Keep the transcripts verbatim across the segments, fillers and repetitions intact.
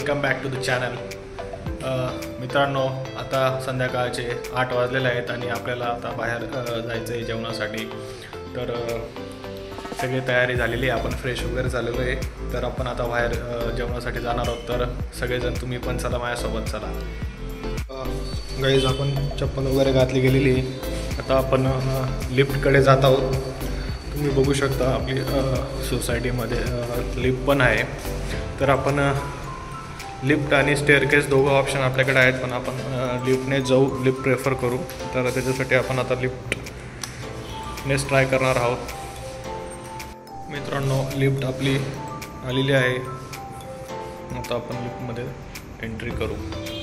Welcome back to the channel. मित्रांनो, आता संध्याकाळचे आठ वाजलेले आहेत आणि आपल्याला आता बाहेर जायचं आहे जेवणासाठी. तर सगळी तयारी झालेली आहे, आपण फ्रेश वगैरे झालेलो आहे. तर आपण आता बाहेर जेवणासाठी जाणार आहोत. तर सगळेजण तुम्ही पण चला, माझ्यासोबत चला. गाईज, आपण चप्पल वगैरे घातली गेलेली आहे. आता आपण लिफ्टकडे जात आहोत. तुम्ही बघू शकता आपली सोसायटीमध्ये लिफ्ट पण आहे. तर आपण लिफ्ट आणि स्टेअरकेस दोघं ऑप्शन आपल्याकडे आहेत, पण आपण लिफ्टने जाऊ, लिफ्ट प्रेफर करू. तर त्याच्यासाठी आपण आता लिफ्टनेच ट्राय करणार आहोत. मित्रांनो, लिफ्ट आपली आलेली आहे. आता आपण लिफ्टमध्ये एंट्री करू.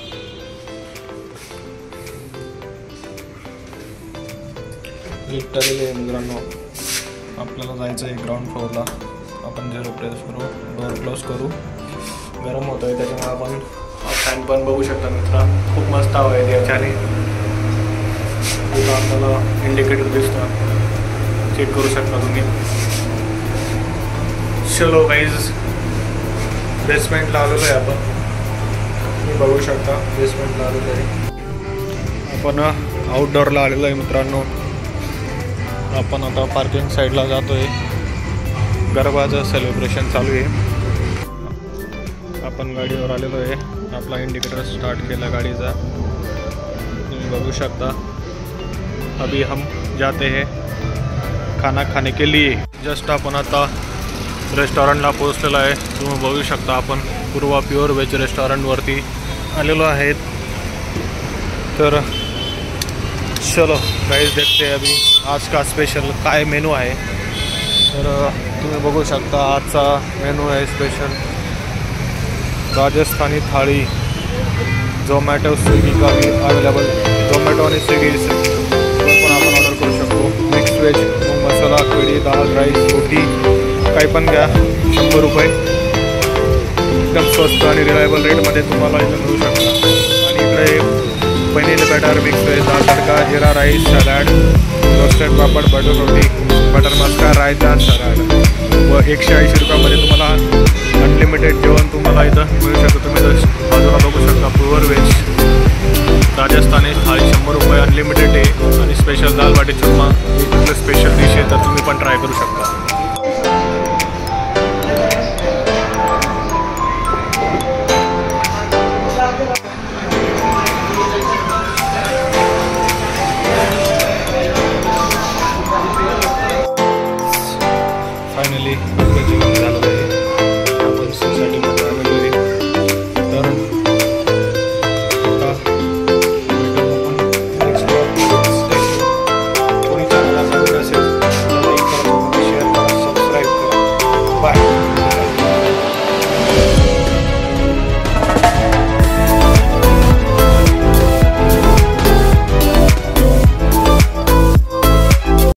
लिफ्ट आलेली आहे मित्रांनो. आपल्याला जायचं आहे ग्राउंड फ्लोअरला. आपण झिरो प्रेस करू, डोअर क्लोज करू. गरम होतं आहे त्याच्यामुळे आपण फॅन पण बघू शकता मित्रा, खूप मस्त हवा आहे त्याच्याने. आता आपल्याला इंडिकेटर दिसतं, चेक करू शकता तुम्ही. चलो गाईज, बेसमेंटला आलेलो आहे आपण. तुम्ही बघू शकता बेसमेंटला आलेलो आहे. आपण आउटडोअरला आलेलो आहे मित्रांनो. आपण आता पार्किंग साईडला जातो आहे. गरबाचं सेलिब्रेशन चालू आहे. आपण गाडीवर आलेलो आहे. आपला इंडिकेटर स्टार्ट केला गाडीचा, तुम्ही बघू शकता. अभी हम जाते हैं खाना खाने के लिए. जस्ट आपण आता रेस्टॉरंटला पोहोचलेलो आहे. तुम्ही बघू शकता आपण पूर्वा प्युअर व्हेज रेस्टॉरंटवरती आलेलो आहेत. तर चलो गाइस, देखते हैं अभी आज का स्पेशल काय मेनू आहे. तर तुम्ही बघू शकता आजचा मेनू आहे स्पेशल राजस्थानी थाळी. झोमॅटो स्विगी का भी अवेलेबल. झोमॅटो आणि स्विगी पण आपण ऑर्डर करू शकतो. मिक्स व्हेज, मूग मसाला, कढी, दाल, राईस, रोटी, काही पण घ्या. शंभर रुपये एकदम स्वस्त आणि रिलायबल रेटमध्ये तुम्हाला इथं मिळू शकता. आणि इकडे paneer butter, mix veg, dal tadka, jeera rice, salad, roasted papad, butter roti, butter maska, raita, salad व एकशे ऐंशी रुपयामध्ये तुम्हाला अनलिमिटेड जेवण तुम्हाला इथं मिळू शकतं. तुम्ही जर बाजूला बघू शकता प्युअर व्हेज राजस्थानी थाळी शंभर रुपये अनलिमिटेड आहे. आणि स्पेशल दाल बाटी चुरमा ही स्पेशल डिश आहे, तर तुम्ही पण ट्राय करू शकता.